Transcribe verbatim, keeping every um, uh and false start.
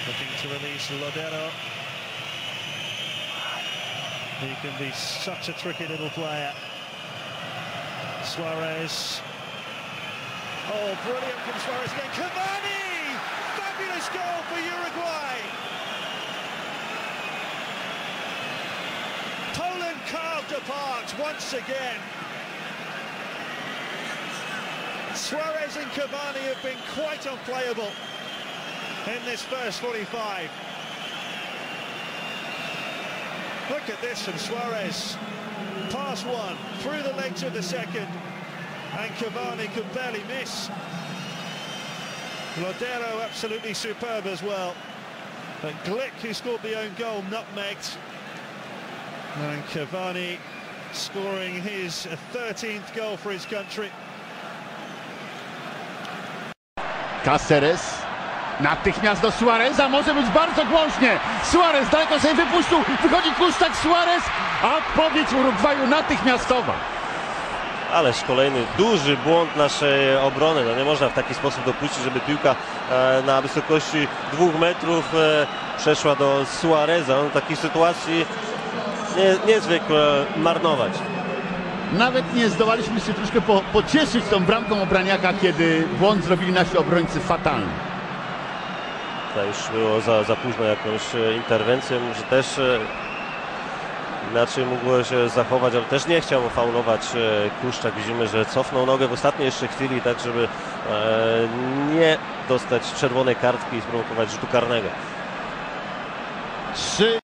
Looking to release Lodero. He can be such a tricky little player. Suarez. Oh, brilliant from Suarez again. Cavani! Fabulous goal for Uruguay. Poland carved apart once again. Suarez and Cavani have been quite unplayable in this first forty-five. Look at this from Suarez. Pass one, through the legs of the second, and Cavani could barely miss. Lodero absolutely superb as well. But Glick, who scored the own goal, nutmegged. And Cavani scoring his thirteenth goal for his country. Cáceres. Natychmiast do Suareza, może być bardzo głośnie. Suarez daleko sobie wypuścił, wychodzi Kuszczak, Suarez, a odpowiedź Urugwaju natychmiastowa. Ależ kolejny duży błąd naszej obrony. No nie można w taki sposób dopuścić, żeby piłka e, na wysokości dwóch metrów e, przeszła do Suareza. On w takiej sytuacji nie, niezwykle marnować. Nawet nie zdołaliśmy się troszkę po, pocieszyć tą bramką Obraniaka, kiedy błąd zrobili nasi obrońcy fatalny. To już było za, za późno jakąś interwencję, może też e, inaczej mógł się zachować, ale też nie chciał faulować e, Kuszczak. Widzimy, że cofnął nogę w ostatniej jeszcze chwili, tak żeby e, nie dostać czerwonej kartki i sprowokować rzutu karnego. Trzy